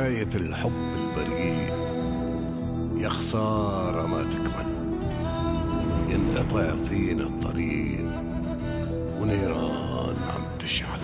حكاية الحب البريء يا خسارة ما تكمل، ينقطع فينا الطريق ونيران عم تشعل.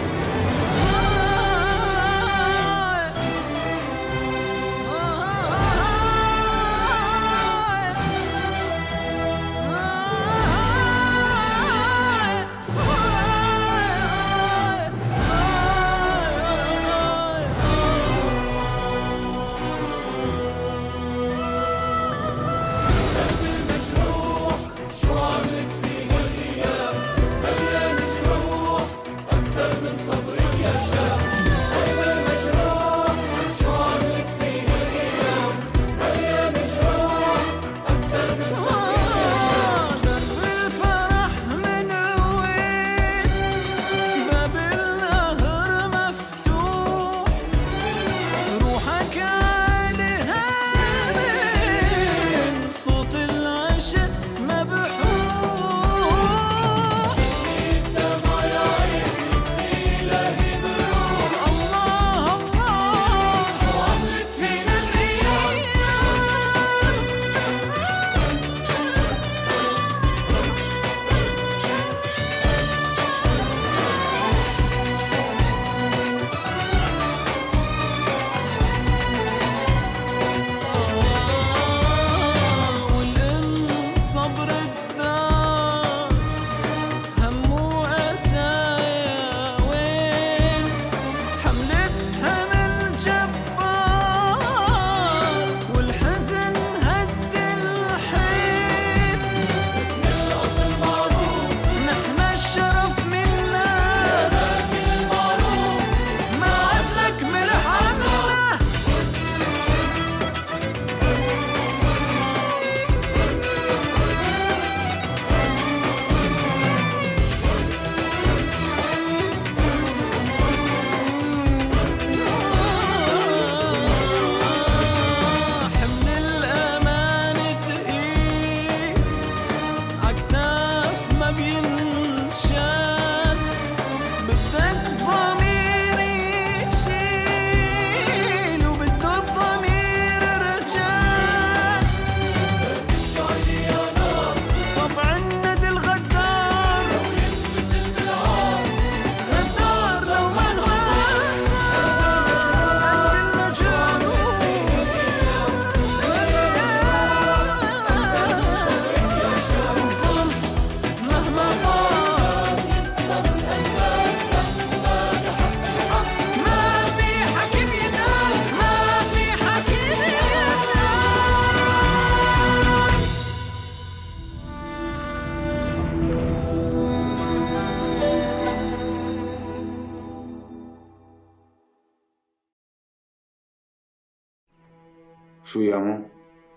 شو يا مو؟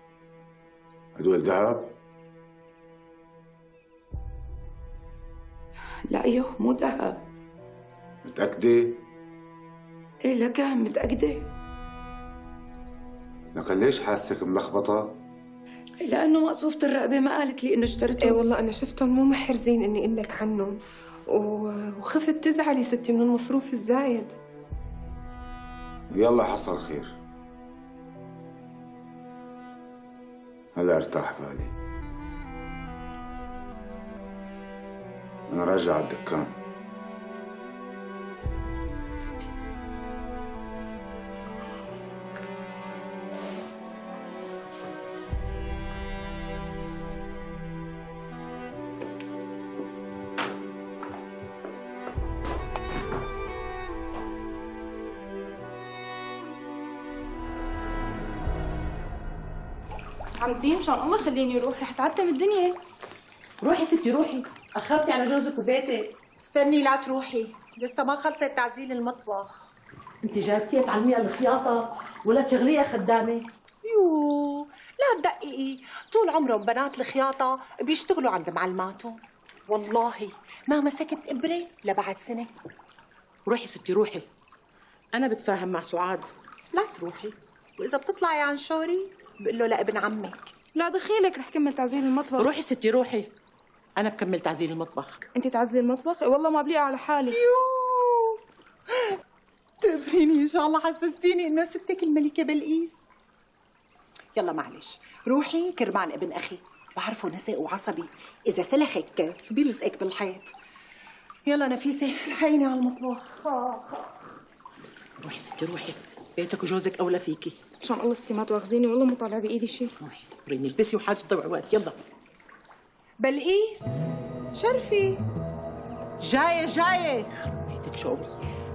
هدول ذهب؟ لا يوه مو ذهب. متأكدة؟ ايه لكان متأكدة. لكن ليش حاسك ملخبطة؟ لأنه مقصوفة الرقبة ما قالت لي إنه اشتريتهم. ايه والله أنا شفتهم مو محرزين إني أقول لك عنهم، وخفت تزعلي ستي من المصروف الزايد. يلا حصل خير. هلا ارتاح بالي. أنا راجع على الدكان. عمتي مشان الله خليني اروح، رح تعتم الدنيا. روحي ستي روحي، اخرتي على جوزك وبيتك. استني لا تروحي، لسه ما خلصت تعزيل المطبخ. انت جايبتيها تعلميها الخياطه ولا تشغليها خدامه؟ يوه لا تدققي، طول عمرهم بنات الخياطه بيشتغلوا عند معلماتهم. والله ما مسكت ابره لبعد سنه. روحي ستي روحي، انا بتفاهم مع سعاد. لا تروحي، واذا بتطلعي عن شوري بقول له لابن عمك. لا دخيلك رح كمل تعزيل المطبخ. روحي ستي روحي، انا بكمل تعزيل المطبخ. انت تعزلي المطبخ؟ والله ما بليق على حالي. تقبريني ان شاء الله، حسستيني انه ستك الملكه بلقيس. يلا معلش، روحي كرمال ابن اخي، بعرفه نسق وعصبي، اذا سلخك كف بيلزقك بالحيط. يلا نفيسه الحقيني على المطبخ. روحي ستي روحي، بيتك وجوزك اولى فيكي. مشان الله ستي ما تواخذيني، والله مو طالع بايدي شيء. روحي دبريني، البسي وحاجة تضيع وقت. يلا بلقيس شرفي، جايه. بيتك شوز.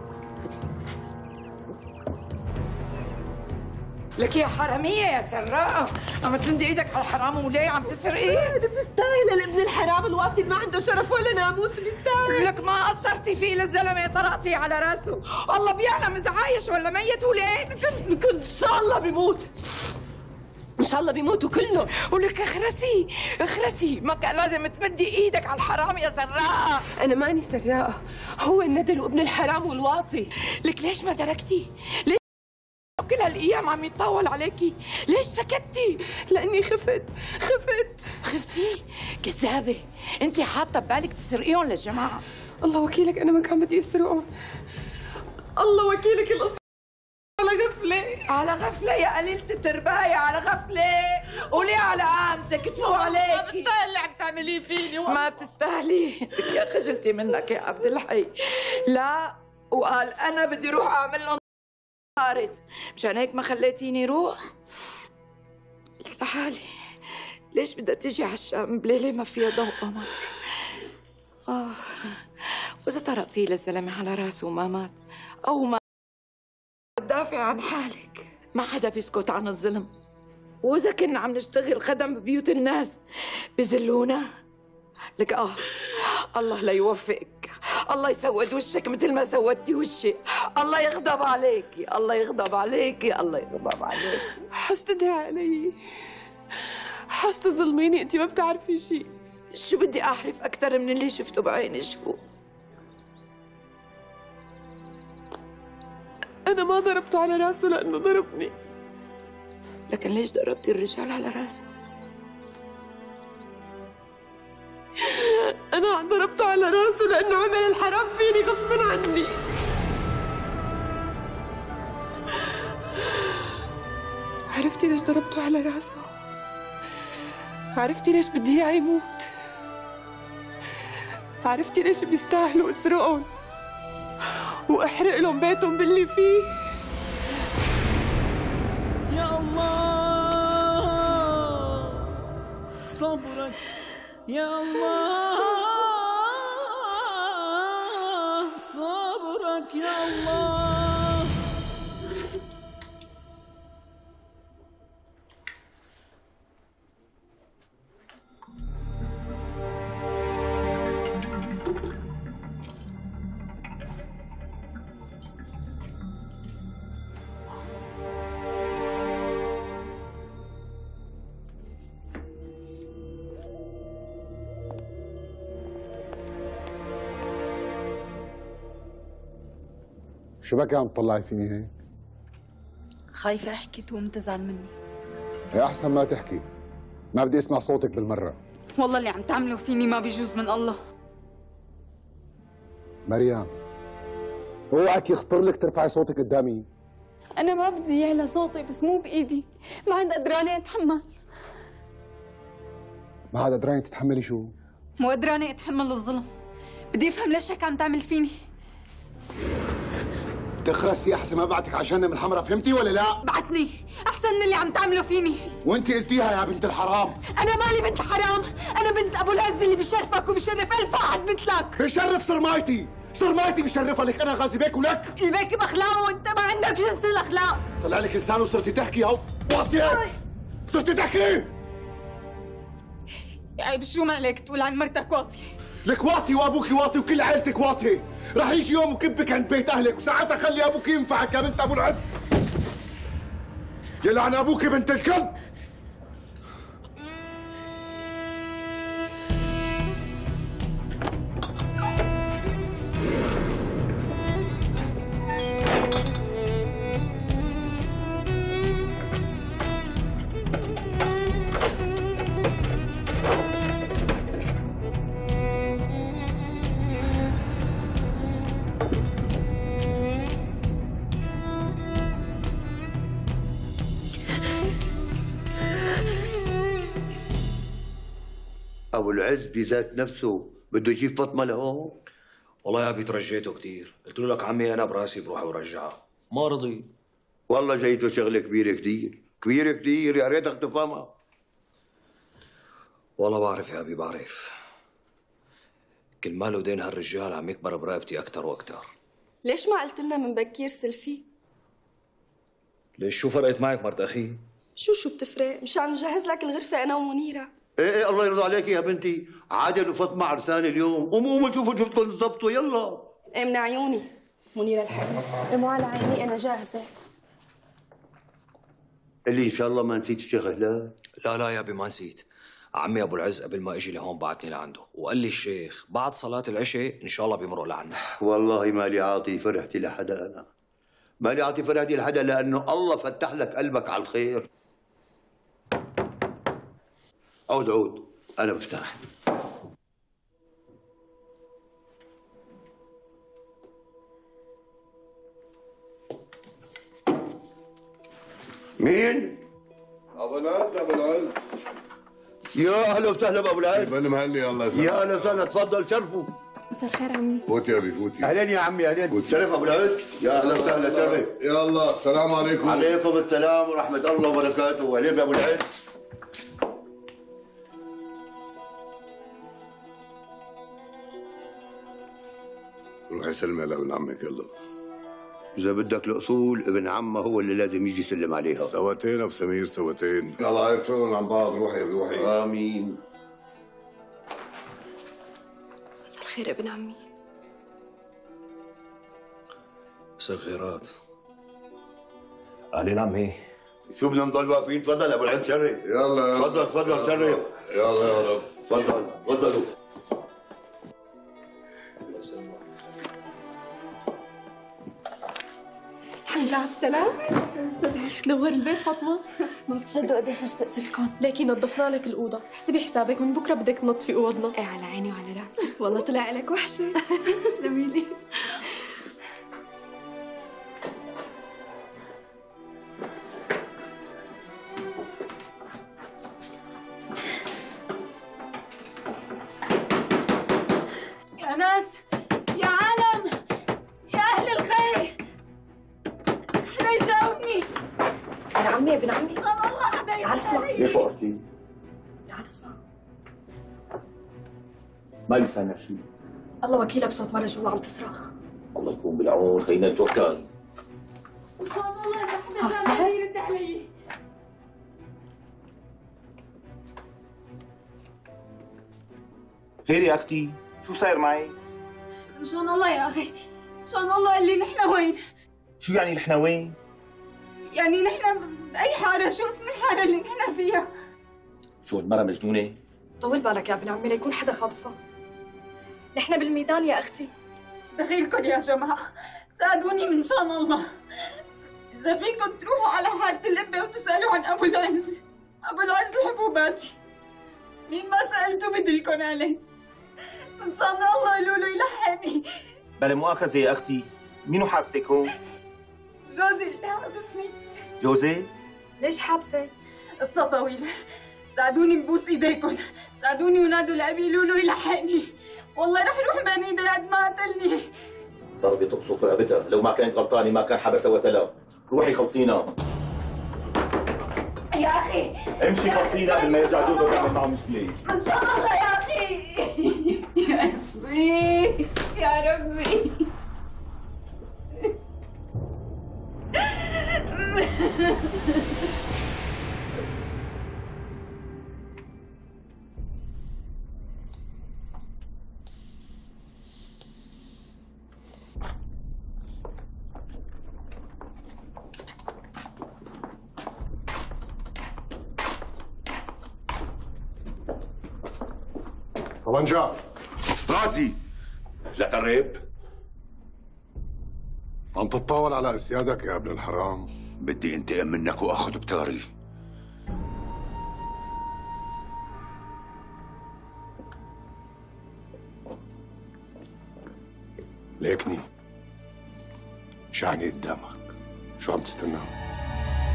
لك يا حرامية يا سراء، عم تمدي ايدك على الحرام وليه عم تسرقي؟ بتستاهل لابن الحرام الواطي ما عنده شرف ولا ناموس، بيستاهل. لك ما قصرتي فيه للزلمة، طرقتي على راسه، الله بيعلم اذا عايش ولا ميت وليه. كنت ان شاء الله بيموت، ان شاء الله بيموتوا كلهم. ولك اخرسي، ما كان لازم تمدي ايدك على الحرام يا سراء. انا ماني سراء، هو الندل وابن الحرام والواطي. لك ليش ما تركتي؟ ليش كل هالايام عم يتطاول عليكي؟ ليش سكتي؟ لاني خفت. خفتي؟ كذابة، انت حاطة ببالك تسرقيهم للجماعة. الله وكيلك انا ما كان بدي اسرقهم، الله وكيلك القصة على غفلة يا قليلة الترباية، على غفلة. قولي على عامتك، كتفوا عليكي. ما بتستاهل اللي عم تعمليه فيني والله. ما بتستاهلي. لك يا خجلتي منك يا عبد الحي. لا، وقال انا بدي روح اعمل لهم صارت، مشان هيك ما خليتيني روح. لك لحالي، ليش بدها تيجي على الشام بليلة ما فيها ضوء قمر؟ وإذا طرقتي للزلمة على راسه وما مات أو ما تدافع عن حالك، ما حدا بيسكت عن الظلم. وإذا كنا عم نشتغل خدم ببيوت الناس بذلونا. لك الله لا يوفقك، الله يسود وشك مثل ما سودتي وشي، الله يغضب عليكي، الله يغضب عليكي. حاج تدعي علي، حاج تظلميني، انت ما بتعرفي شيء. شو بدي أعرف أكثر من اللي شفته بعيني؟ شو؟ أنا ما ضربته على راسه لأنه ضربني. لكن ليش ضربتي الرجال على راسه؟ أنا ضربته على راسه لأنه عمل الحرام فيني غصبا عني. عرفتي ليش ضربته على راسه؟ عرفتي ليش بدي إياه يموت؟ عرفتي ليش بيستاهلوا أسرقهم وأحرق لهم بيتهم باللي فيه؟ يا الله صبرك، يا الله صبرك، يا الله. شو بك عم تطلعي فيني هيك؟ خايفة احكي تقوم تزعل مني. هي أحسن ما تحكي، ما بدي أسمع صوتك بالمرة. والله اللي عم تعمله فيني ما بيجوز من الله. مريم، اوعك يخطر لك ترفعي صوتك قدامي. أنا ما بدي يعلى صوتي، بس مو بإيدي، ما عاد قدرانة أتحمل. ما عاد قدرانة تتحملي شو؟ مو قدرانة أتحمل الظلم، بدي أفهم ليش هيك عم تعمل فيني. تخرسي احسن ما بعتك على جهنم الحمراء، فهمتي ولا لا؟ بعتني احسن من اللي عم تعمله فيني. وانت قلتيها يا بنت الحرام. انا مالي بنت حرام، انا بنت ابو العز اللي بشرفك وبشرف الف واحد مثلك. بشرف صرمايتي بشرفها لك، انا غازي بيك ولك. البيك باخلاقه وانت ما عندك جنس الاخلاق. طلع لك لسان وصرتي تحكي اهو، واطيه صرتي تحكي. عيب شو مالك تقول عن مرتك واطيه؟ لك واطي وابوك واطي وكل عيلتك واطيه، رح يجي يوم وكبك عند بيت اهلك وساعتها خلي ابوك ينفعك يا بنت ابو العز. يلعن ابوك بنت الكلب. ابو العز بذات نفسه بده يجيب فاطمه لهون؟ والله يا ابي ترجيته كثير، قلت له لك عمي انا براسي بروح برجعها، ما رضي. والله جايته شغله كبيره كثير، كبيره كثير، يا ريتك تفهمها. والله بعرف يا ابي بعرف. كل ما له دين هالرجال عم يكبر برقبتي اكثر واكثر. ليش ما قلت لنا من بكير سلفي؟ ليش شو فرقت معك مرت اخي؟ شو بتفرق؟ مشان نجهز لك الغرفة أنا ومنيرة. ايه الله يرضى عليك يا بنتي، عادل وفاطمه عرسان اليوم، قوموا شوفوا شو بدكم تظبطوا يلا. ايه من عيوني، منيرة الحلوة. مو على عيني أنا جاهزة. اللي ان شاء الله ما نسيت الشغلات. لا يا ابي ما نسيت. عمي ابو العز قبل ما اجي لهون بعتني لعنده وقال لي الشيخ بعد صلاة العشاء ان شاء الله بيمرق لعنا. والله مالي عاطي فرحتي لحدا، انا مالي عاطي فرحتي لحدا لانه الله فتح لك قلبك على الخير. عود انا بفتح. مين؟ ابو العز ابو العز. يا اهلا وسهلا بابو العز. فيلم مهلي الله يسلمك. يا اهلا وسهلا، تفضل شرفوا. مساء الخير عمي. فوتي يا ابي فوتي. اهلين يا عمي اهلين. شرف ابو العز. يا اهلا وسهلا شرف. يلا السلام عليكم. عليكم السلام ورحمه الله وبركاته. وعليك يا ابو العز. روح سلمي لابن عمك يلا. إذا بدك الأصول ابن عمه هو اللي لازم يجي يسلم عليها. سوتين أبو سمير سوتين. الله يرفعهم عن بعض. روحي. آمين. مساء الخير ابن عمي. مساء الخيرات. أهلين عمي. شو بدنا نضل واقفين؟ تفضل يا أبو العز شرف. يلا تفضل شرف. يلا يا رب. تفضلوا. الحمد لله على السلامة. نور البيت فاطمة. ما بتصدقوا قديش اشتقت لكم. ليكي نظفنا لك الأوضة، حسبي حسابك من بكرة بدك تنظفي أوضنا. ايه على عيني وعلى راسي. والله طلع لك وحشة. تسلمي لي. يا ناس، يا عالم، يا أهل الخير، حدا يجاوبني. أنا عمي يا ابن عمي. والله حدا تعال اسمع. ليش وقفتي؟ تعال اسمع. ما سامع شيء. الله وكيلك صوت مرة جوا عم تصرخ. الله يكون بالعون، خلينا نتوكل. والله حدا يرد علي. خير يا اختي، شو صاير معي؟ إن شاء الله يا أخي، إن شاء الله قال لي نحن وين؟ شو يعني نحن وين؟ يعني نحن بأي حارة، شو اسم الحارة اللي نحن فيها؟ شو المرة مجنونة؟ طول بالك يا ابن عمي ليكون حدا خاطفها. نحن بالميدان يا أختي. دخيلكم يا جماعة، ساعدوني من شان الله. إذا فيكم تروحوا على حارة القبة وتسألوا عن أبو العز، أبو العز الحبوباتي. مين ما سألتوا بدلكم عليه. إن شاء الله قولوا له يلحقني. بلا مؤاخذة يا أختي، مينو حابسك هون؟ جوزي اللي حابسني. جوزي؟ ليش حابسة؟ قصة طويلة. ساعدوني ببوس ايديكم، ساعدوني ونادوا لأبي قولوا له يلحقني. والله رح روح بين ايدي قد ما قتلني. ضربة تقصف رقبتها، لو ما كانت غلطانة ما كان حبسها وتلا. روحي خلصينا. يا أخي امشي خلصينا قبل ما يرجع جوزها وتعمل معه مشكلة. إن شاء الله يا أخي. يا ربي يا ربي. طبنجة راسي. لا ترب. عم تتطاول على اسيادك يا ابن الحرام. بدي انتقم منك واخذ بتاري. ليكني شعني قدامك، شو عم تستنى؟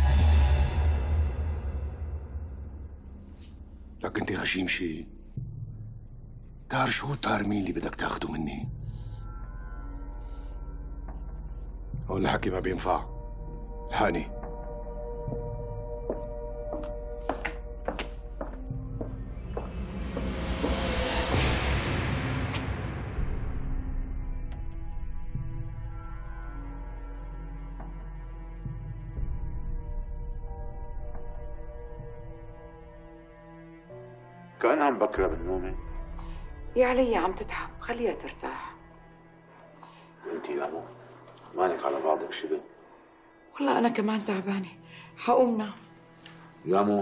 لك انت غشيم شي، تار شو تار مين اللي بدك تاخده مني؟ هون الحكي ما بينفع. الحقني. كأنها عم بكرة بالنومة. يا علي عم تتعب، خليها ترتاح. وانتي يا مو مالك على بعضك شبه؟ والله أنا كمان تعبانة، حقوم نام. يا مو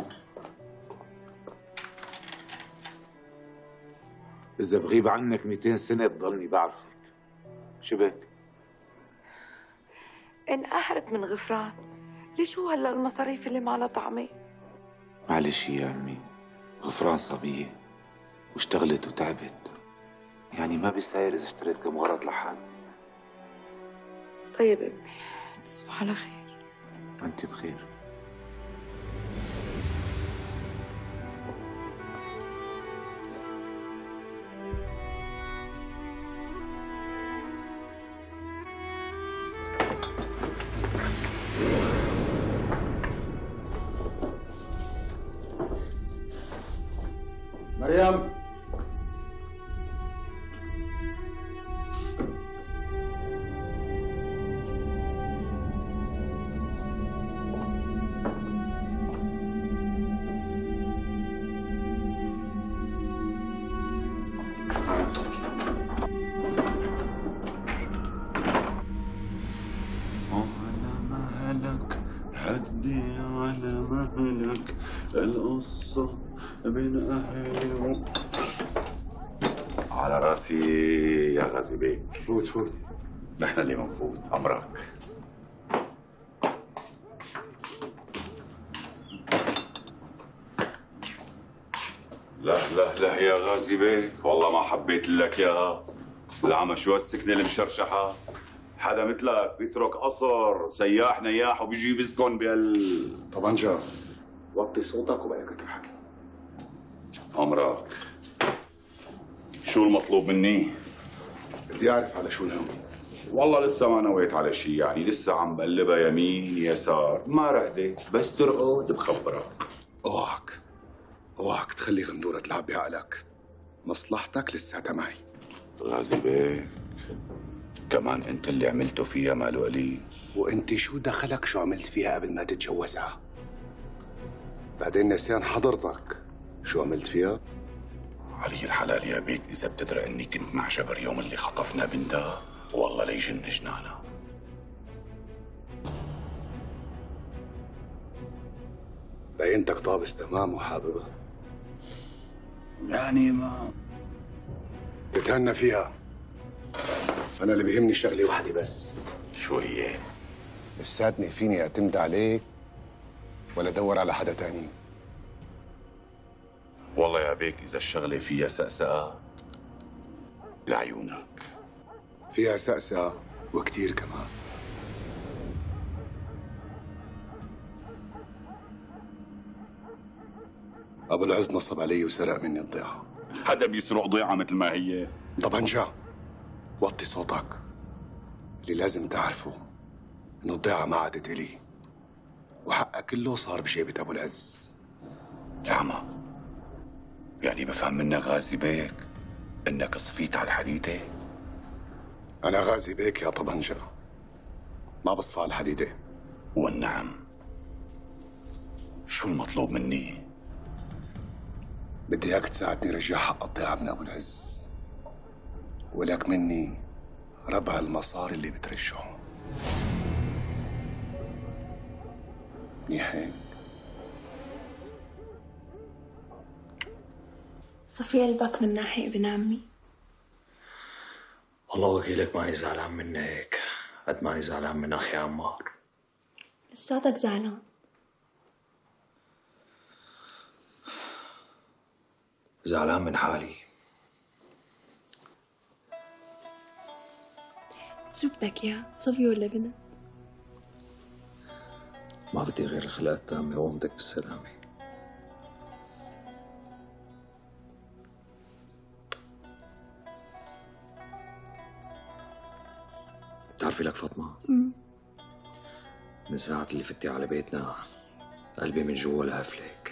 إذا بغيب عنك 200 سنة بضلني بعرفك. شبك؟ انقهرت من غفران، ليش هو هلا المصاريف اللي ما لها طعمة؟ معلش يا أمي، غفران صبية واشتغلت وتعبت، يعني ما بيساير إذا اشتريت كم غرض لحال. طيب أمي، تصبح على خير. أنت بخير. مريم، حدي على مهلك القصة من أهلي. على راسي يا غازي بيك. فوت فوت. نحن اللي منفوت، أمرك. لا يا غازي بيك، والله ما حبيت لك ياها. العمى شو هالسكنة المشرشحة؟ حدا مثلك بيترك قصر سياح نياح وبيجي بيسكن طبنجة، وطي صوتك وبقى تحكي. أمرك. شو المطلوب مني؟ بدي أعرف على شو ناوي. والله لسه ما نويت على شيء، يعني لسه عم بقلبها يمين يسار، ما رقدت، بس ترقد بخبرك. اوعك تخلي غندورة تلعب بعقلك. مصلحتك لساتها معي. غازي بيك، كمان انت اللي عملته فيها ماله قليل. وانت شو دخلك شو عملت فيها قبل ما تتجوزها؟ بعدين نسيان حضرتك شو عملت فيها؟ علي الحلال يا بيك، اذا بتدرى اني كنت مع جبر يوم اللي خطفنا بنتها، والله ليجن جنانا. بينتك طابس تمام وحاببها. يعني ما تتهنى فيها. أنا اللي بيهمني شغلة واحدة بس. شو هي؟ لساتني فيني أعتمد عليك ولا أدور على حدا تاني. والله يا بيك إذا الشغلة فيها سأسأة لعيونك. فيها سأسأة وكتير كمان. أبو العز نصب علي وسرق مني الضيعة. حدا بيسرق ضيعة مثل ما هي؟ طبنجة، وطي صوتك. اللي لازم تعرفه إنه الضيعة ما عادت إلي، وحقها كله صار بجيبة أبو العز. يا عمى، يعني بفهم منك غازي بيك إنك صفيت على الحديدة؟ أنا غازي بيك يا طبنجة، ما بصفى على الحديدة. والنعم. شو المطلوب مني؟ بدي اياك تساعدني رجع حق الضيعة من ابو العز، ولك مني ربع المصاري اللي بترجعهم. منيح هيك؟ صفي قلبك من ناحية ابن عمي. والله وكيلك ماني زعلان منك قد ماني زعلان من اخي عمار. لساتك زعلان. زعلان من حالي. شو بدك اياه؟ صبي ولا بنت؟ ما بدي غير الخلقة التامة وامتك بالسلامة. بتعرفي لك فاطمة؟ من ساعة اللي فتي على بيتنا قلبي من جوا لهفلك.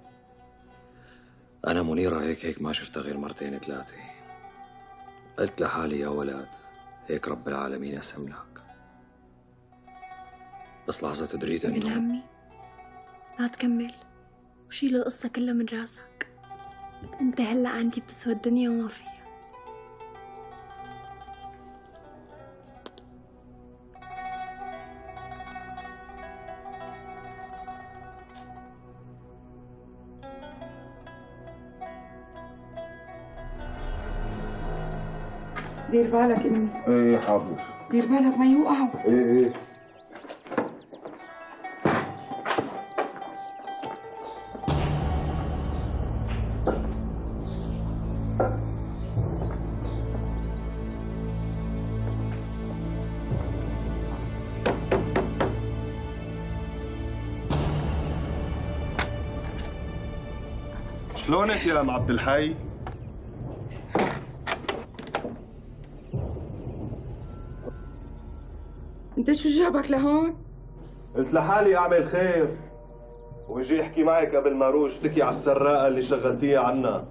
أنا منيرة هيك ما شفتها غير مرتين ثلاثة. قلت لحالي يا ولد هيك رب العالمين أسم لك. بس لحظة دريت ابن إنه عمي لا تكمل وشيل القصة كلها من راسك. انت هلأ عندي بتسوى الدنيا وما فيها. دير بالك امي. ايه حاضر. دير بالك ما يوقعوا. ايه شلونك يا ام عبد الحي؟ انت شو جابك لهون؟ قلت لحالي اعمل خير وبجي احكي معك قبل ما اروح اشتكي على السراقه اللي شغلتيها عنا.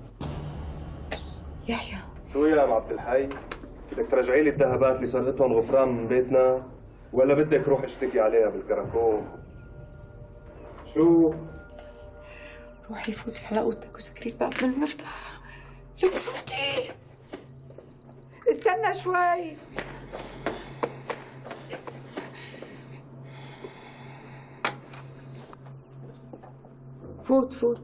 يحيى شو يا ام عبد الحي؟ بدك ترجعي لي الذهبات اللي سرقتهم غفران من بيتنا ولا بدك روح اشتكي عليها بالكراكون؟ شو؟ روحي فوتي على اوضتك وسكري الباب من المفتاح. لك فوتي. استنى شوي. فوت فوت.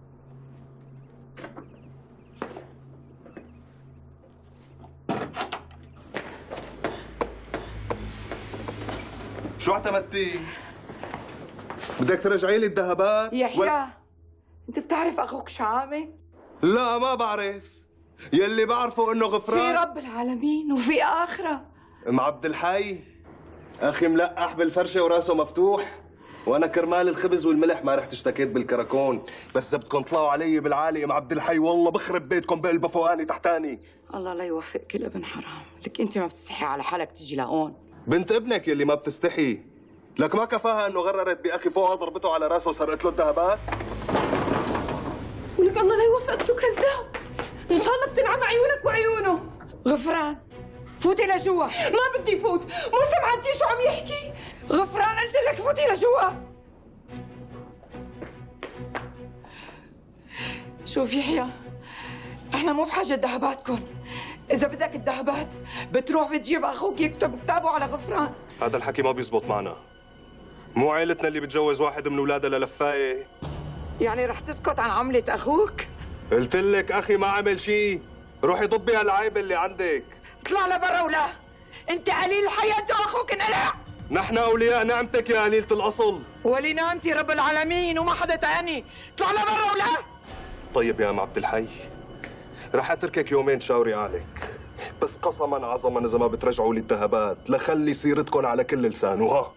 شو اعتمدتي؟ بدك ترجعي لي الذهبات؟ يحيى انت بتعرف اخوك شو عامل؟ لا ما بعرف. يلي بعرفه انه غفران في رب العالمين وفي اخره. ام عبد الحي اخي ملقح بالفرشه وراسه مفتوح، وانا كرمال الخبز والملح ما رحت اشتكيت بالكراكون. بس اذا بدكم تطلعوا علي بالعالي ام عبد الحي والله بخرب بيتكم بقلب فوقاني تحتاني. الله لا يوفق كل ابن حرام. لك انت ما بتستحي على حالك تيجي لهون. بنت ابنك يلي ما بتستحي. لك ما كفاها انه غررت باخي فوقها ضربته على راسه وسرقت له الذهبات؟ ولك الله لا يوفقك شو كذاب. ان شاء الله بتنعم عيونك وعيونه. غفران فوتي لجوا. ما بدي فوت، مو سمعتي شو عم يحكي؟ غفران قلت لك فوتي لجوا. شوف يحيى احنا مو بحاجه ذهباتكم. اذا بدك الذهبات بتروح بتجيب اخوك يكتب كتابه على غفران. هذا الحكي ما بيزبط معنا. مو عيلتنا اللي بتجوز واحد من اولادها للفايه. يعني رح تسكت عن عمله اخوك؟ قلت لك اخي ما عمل شيء. روحي ضبي هالعيب اللي عندك. اطلع لبرا ولا انت قليل الحياه واخوك انقلع. نحن اولياء نعمتك يا قليله الاصل. ولي نعمتي رب العالمين وما حدا تاني. اطلع لبرا ولا. طيب يا ام عبد الحي رح اتركك يومين تشاوري عليك، بس قسما عظما اذا ما بترجعوا لي الذهبات لخلي سيرتكم على كل لسان. وها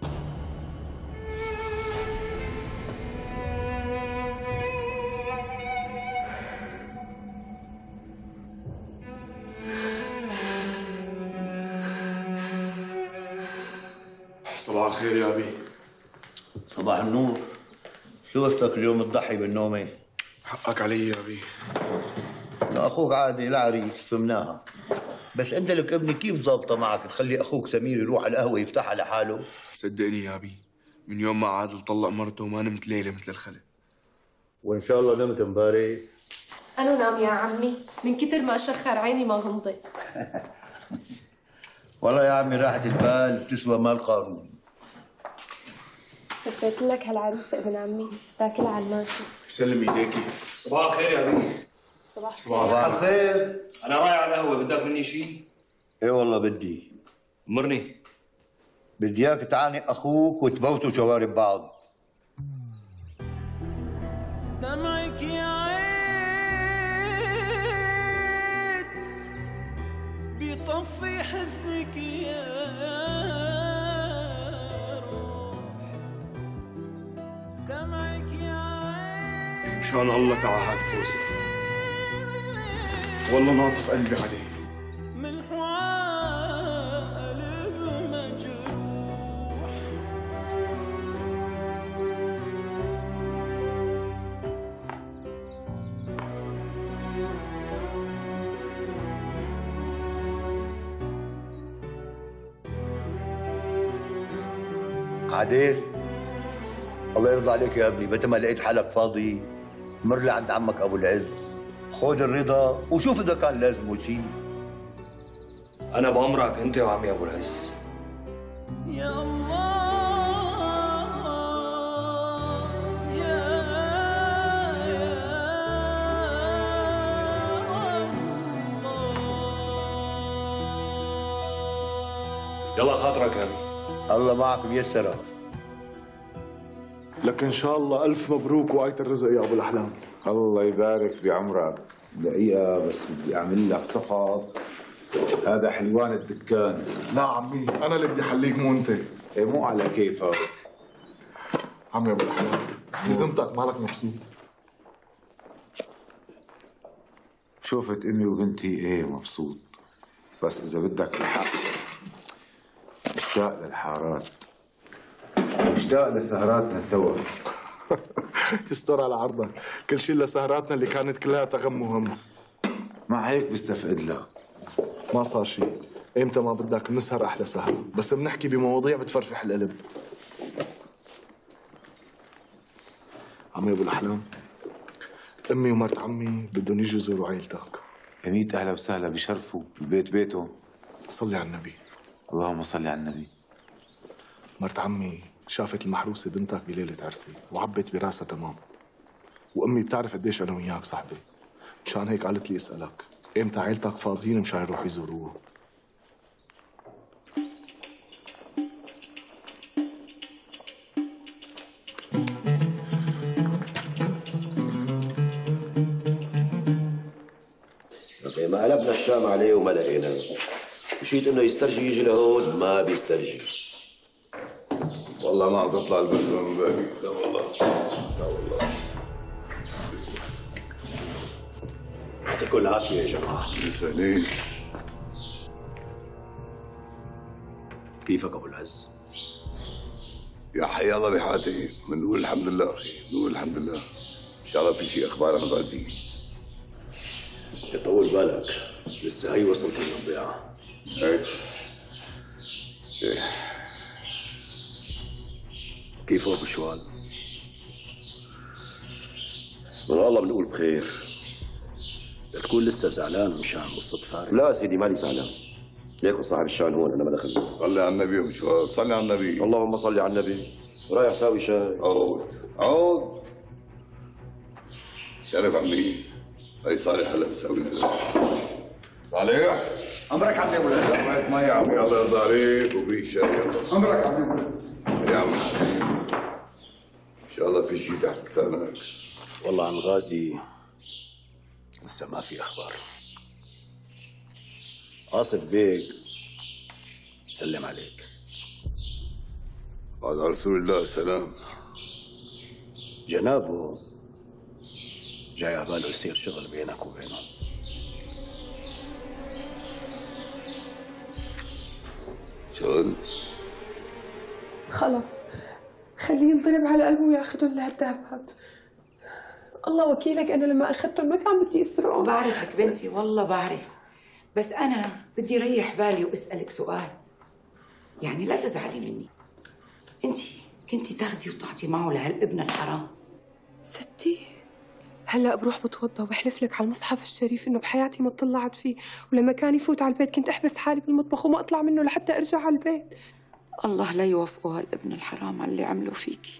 صباح الخير يا أبي. صباح النور. شو وفتك اليوم تضحي بالنومة؟ حقك علي يا أبي. لا أخوك عادي العريس فهمناها، بس أنت لك ابني كيف ظابطة معك تخلي أخوك سمير يروح على القهوة يفتحها لحاله؟ صدقني يا أبي من يوم ما عادل طلق مرته وما نمت ليلة مثل الخلق. وإن شاء الله نمت امبارح. أنا نام يا عمي من كتر ما شخر عيني ما غمضت. والله يا عمي راحة البال بتسوى مال قارون. كفيت لك هالعروسة ابن عمي تاكلها على الماشي. سلم ايديكي. صباح الخير يا أبي. صباح الخير. أنا رايح على القهوة، بدك مني شيء؟ إيه والله بدي. مرني. بدي إياك تعانق أخوك وتبوتوا شوارب بعض. دمعك يا عين بيطفي حزنك يا روح. دمعك يا عين إن شاء الله تعهد فوزي. والله ناطف قلبي عليه. من حوالي عادل، الله يرضى عليك يا ابني، متى ما لقيت حالك فاضي مر لعند عمك ابو العز، خذ الرضا وشوف اذا كان لازمه شيء. انا بامرك انت وعمي ابو العز. يا الله يلا خاطرك يا ابي. الله معك ميسره. لك ان شاء الله الف مبروك وآية الرزق يا ابو الاحلام. الله يبارك بعمرك. دقيقة بس بدي اعمل لك صفط. هذا حلوان الدكان. لا عمي انا اللي بدي احليك مو انت. إيه مو على كيفك. عمي ابو الاحلام بذمتك مالك مبسوط؟ شوفت امي وبنتي ايه مبسوط. بس اذا بدك الحق مشتاق للحارات، مشتاق لسهراتنا سوا. يستر على عرضك، كل شيء لسهراتنا اللي كانت كلها غم وهم. مع هيك بستفقد لك. ما صار شيء، امتى ما بدك نسهر احلى سهر، بس بنحكي بمواضيع بتفرفح القلب. عمي ابو الاحلام، امي ومرت عمي بدهم يجوا يزوروا عائلتك. يا ميت اهلا وسهلا، بشرفوا، البيت بيته. صلي على النبي. اللهم صل على النبي. مرت عمي شافت المحروسه بنتك بليله عرسي وعبت براسها تمام، وامي بتعرف قديش انا وياك صاحبي، مشان هيك قالت لي اسالك امتى عيلتك فاضيين مشان يروحوا يزوروها. ما قلبنا الشام عليه وما لقيناه، مشيت انه يسترجي يجي لهون ما بيسترجي. والله ما عم تطلع البلوه من بالي، لا والله لا والله. يعطيكم العافيه يا جماعه. يسلمك. كيفك ابو العز؟ يا حي الله بحياتي، بنقول الحمد لله اخي، بنقول الحمد لله. ان شاء الله في شيء اخبار عن غازي. يطول بالك، لسه هي وصلت للضيعه. ايه كيف ابو شوال؟ من الله بنقول بخير. تكون لسه زعلان مشان قصه فارس؟ لا سيدي ماني زعلان، ليكو صاحب الشان هون انا ما دخل. صلي على النبي ابو شوال، صلي على النبي. اللهم صل على النبي. رايح ساوي شاي. عود شرف عمي. هي صالح هلا بسوي لنا. صالح امرك عمي ابو العز. شوية مي يا عمي الله يرضى عليك وبريك شاي يلا. امرك عمي ابو العز. يا عم حبيبي ان شاء الله في شيء تحت لسانك. والله عن غازي لسه ما في اخبار. آصف بيك سلم عليك. على رسول الله السلام. جنابه جاي على باله يصير شغل بينك وبينه. شغل؟ خلص خليه ينضرب على قلبه وياخذهم لهالذهبات. الله وكيلك انا لما اخذتهم ما كان بدي اسرقهم. بعرفك بنتي والله بعرف، بس انا بدي ريح بالي واسالك سؤال، يعني لا تزعلي مني. انت كنتي تاخدي وتعطي معه لهالابن الحرام. ستي هلا بروح بتوضى وبحلف لك على المصحف الشريف انه بحياتي ما طلعت فيه، ولما كان يفوت على البيت كنت احبس حالي بالمطبخ وما اطلع منه لحتى ارجع على البيت. الله لا يوفقه هالابن الحرام على اللي عمله فيكي.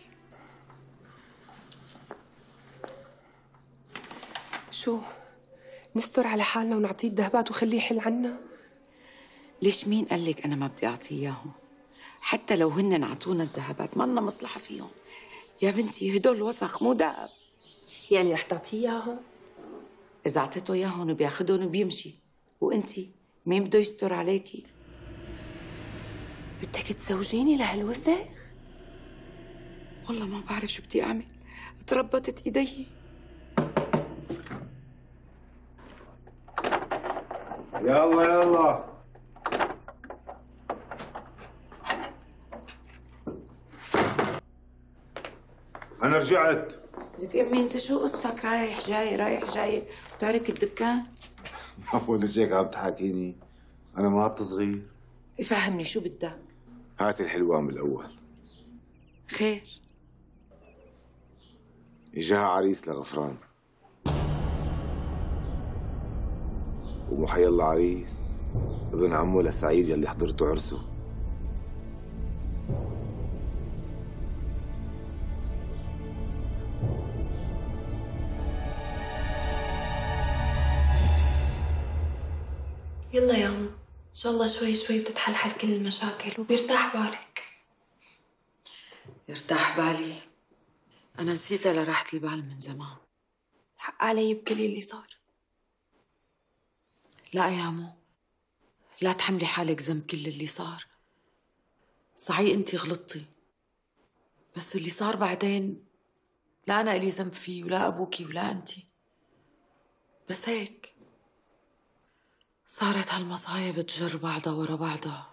شو نستر على حالنا ونعطيه الذهبات وخليه يحل عنا؟ ليش مين قال لك انا ما بدي اعطيه اياهم؟ حتى لو هن اعطونا الذهبات ما لنا مصلحه فيهم يا بنتي، هدول وسخ مو دهب. يعني رح تعطيه اياهم؟ اذا اعطيته اياهم بياخذهم وبيمشي، وانتي مين بده يستر عليكي؟ بدك تزوجيني لهالوسخ؟ والله ما بعرف شو بدي اعمل، تربطت ايدي. يلا يلا أنا رجعت. لك يا أمي أنت شو قصتك رايح جاي رايح جاي وتارك الدكان؟ أول هيك عم تحاكيني؟ أنا ما صغير. فهمني شو بدك؟ هات الحلوان بالأول. خير؟ إجاها عريس لغفران، ومحيا الله عريس ابن عمه لسعيد يلي حضرته عرسه. يلا يا عمو، إن شاء الله شوي شوي بتتحل كل المشاكل وبيرتاح بالك. يرتاح بالي؟ أنا نسيتها لراحة البال من زمان. حق علي بكل اللي صار. لا يا عمو، لا تحملي حالك ذنب كل اللي صار. صحيح انتي غلطتي، بس اللي صار بعدين لا أنا إلي ذنب فيه ولا أبوكي ولا أنتي. بس هيك صارت هالمصايب تجر بعضها ورا بعضها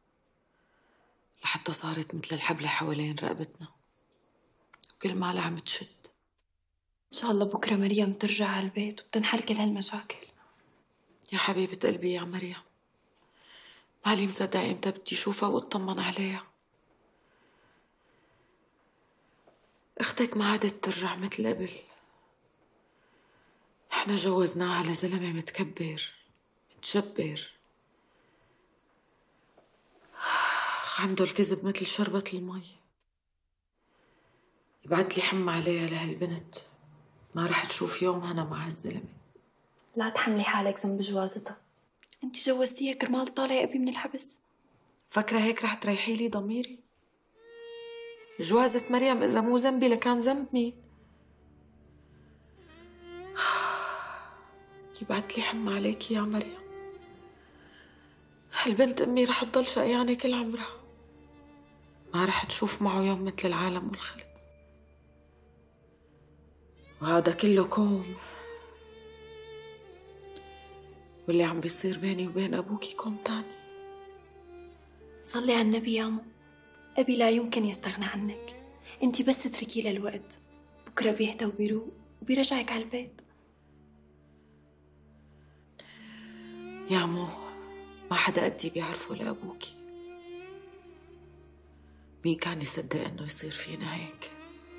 لحتى صارت مثل الحبلة حوالين رقبتنا وكل ما عم تشد. إن شاء الله بكرة مريم ترجع على البيت وبتنحل كل هالمشاكل. يا حبيبة قلبي يا مريم، مالي مصدقة إمتى بدي أشوفها وأطمن عليها. أختك ما عادت ترجع مثل قبل. إحنا جوزناها لزلمة متكبر متجبر، عنده الكذب مثل شربة المي. يبعت لي حم عليها لهالبنت، ما رح تشوف يوم أنا مع هالزلمة. لا تحملي حالك ذنب جوازتها، انت جوزتيها كرمال طالع ابي من الحبس. فكرة هيك رح تريحي لي ضميري؟ جوازة مريم إذا مو ذنبي لكان ذنب مين؟ يبعت لي حم عليكي يا مريم. هالبنت أمي رح تضل شقيانة كل عمرها، ما رح تشوف معه يوم مثل العالم والخلق. وهذا كله كوم، واللي عم بيصير بيني وبين أبوكي كوم تاني. صلي على النبي يا عمو، أبي لا يمكن يستغنى عنك. انت بس اتركي له الوقت، بكرة بيهدى وبيروق وبيرجعك على البيت. يا عمو، ما حدا قدي بيعرفه لأبوكي. مين كان يصدق إنه يصير فينا هيك؟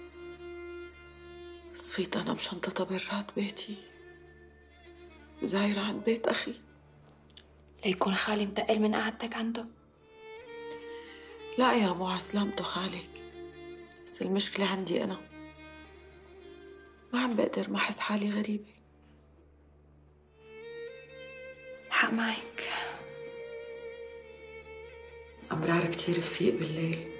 صفيت أنا بشنطة برات بيتي وزايرة عند بيت أخي ليكون خالي متقل من قعدتك عنده. لا يا عمو، عسلامته خالك، بس المشكلة عندي أنا. ما عم بقدر ما أحس حالي غريبة. الحق معك، أمرار كتير رفيق بالليل،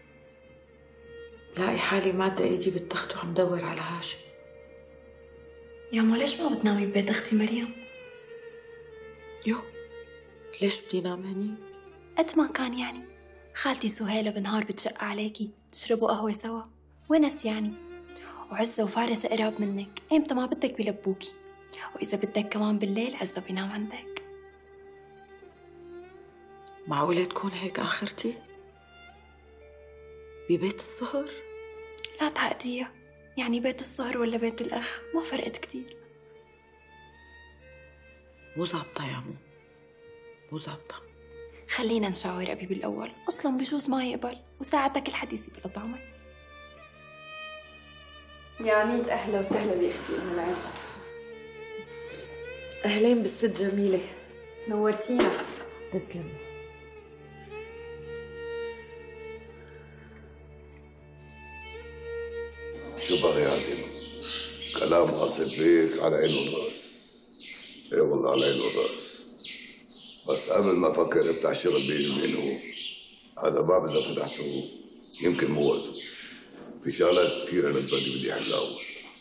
لاقي حالي مادة ايدي بالتخت وعم دور على هاشم. يا عمو ليش ما بتنامي ببيت اختي مريم؟ يو، ليش بدي نام هني؟ قد ما كان يعني خالتي سهيلة بالنهار بتشق عليكي تشربوا قهوة سوا، ونس يعني، وعزة وفارس قراب منك، ايمتى ما بدك بيلبوكي، وإذا بدك كمان بالليل عزة بينام عندك. معقولة تكون هيك آخرتي؟ ببيت السهر؟ لا تعقديها، يعني بيت السهر ولا بيت الأخ ما فرقت كتير. مو ظابطة يا عمو، مو ظابطة. خلينا نشاور أبي بالأول، أصلاً بجوز ما يقبل وساعتك الحديث بلا طعمة. يا عميد أهلا وسهلا بأختي أم العز. أهلين بالست جميلة، نورتينا. تسلم. شو بغي عادل؟ كلام قاصد بيك على عين والراس. ايه والله على عين والراس، بس قبل ما افكر افتح شغل بيني وبينه، هذا باب اذا فتحته يمكن مو وقته. في شغلات كثيرة بدي احلها اول.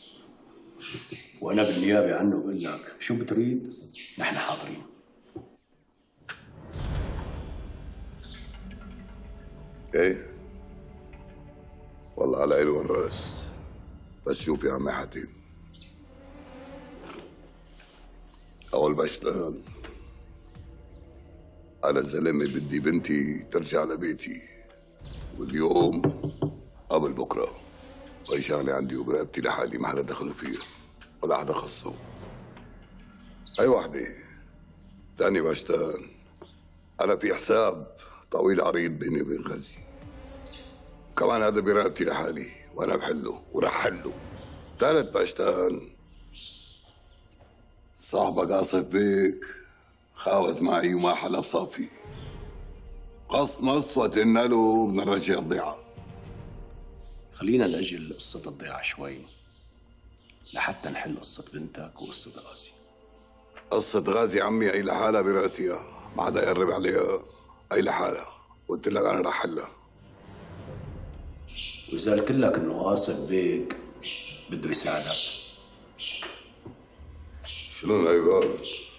وانا بالنيابه عنه بقول لك شو بتريد؟ نحن حاضرين. ايه والله على عين والراس، بس شوف يا عمي حاتم، اول ما اشتغل انا زلمه بدي بنتي ترجع لبيتي، واليوم قبل بكره، وهي شغله عندي وبرقبتي لحالي، ما حدا دخلوا فيها ولا حدا خصه. هي وحده. تاني ما اشتغل انا في حساب طويل عريض بيني وبين غزي، كمان هذا برقبتي لحالي وانا بحله ورح حله. ثالث باشتان صاحبك آصف بيك خاوز معي وما حلب صافي. قص وقتلنا له بدنا نرجع الضيعة. خلينا نأجل قصة الضيعة شوي لحتى نحل قصة بنتك وقصة غازي. قصة غازي عمي أي لحالها براسيها، ما حدا يقرب عليها. أي لحالها، قلت لك أنا رح حلها. وإذا قلت لك إنه آصف بيك بده يساعدك، شلون هيك؟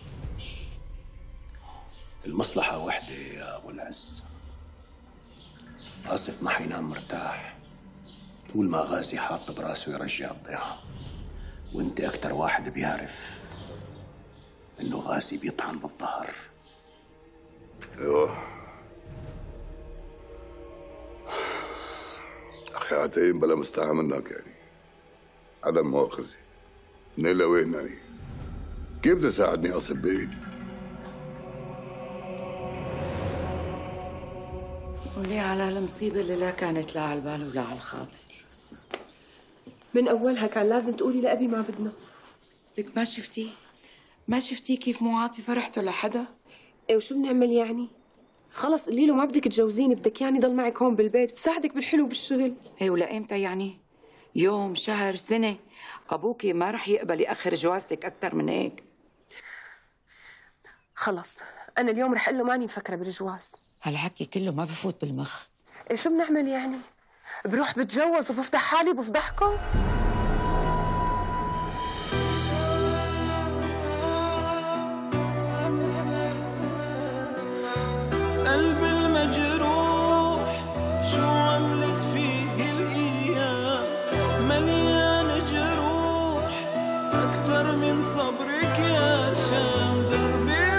المصلحة وحدة يا أبو العز. آصف ما حينام مرتاح طول ما غازي حاط براسه يرجع الضيعة، وانت أكتر واحد بيعرف إنه غازي بيطعن بالظهر. ايوه أخي عتيم بلا مستحى منك يعني. عدم مؤاخذة من لوين يعني؟ كيف بده يساعدني آصف بيك؟ ولي على المصيبة اللي لا كانت لا على البال ولا على الخاطر. من أولها كان لازم تقولي لأبي ما بدنا. لك ما شفتي كيف مو عاطي فرحته لحدا؟ ايه وشو بنعمل يعني؟ خلص قولي له ما بدك تجوزيني، بدك يعني ضل معك هون بالبيت، بساعدك بالحلو بالشغل. ايه ولا امتى يعني؟ يوم، شهر، سنة؟ أبوكي ما رح يقبل يأخر جوازتك أكثر من هيك. خلص أنا اليوم رح أقول له ماني مفكرة بالجواز. هالحكي كله ما بفوت بالمخ. ايه شو بنعمل يعني؟ بروح بتجوز وبفضح حالي وبفضحكم؟ قلب المجروح شو عملت فيه الأيام، مليان جروح أكتر من صبرك يا شام. دربي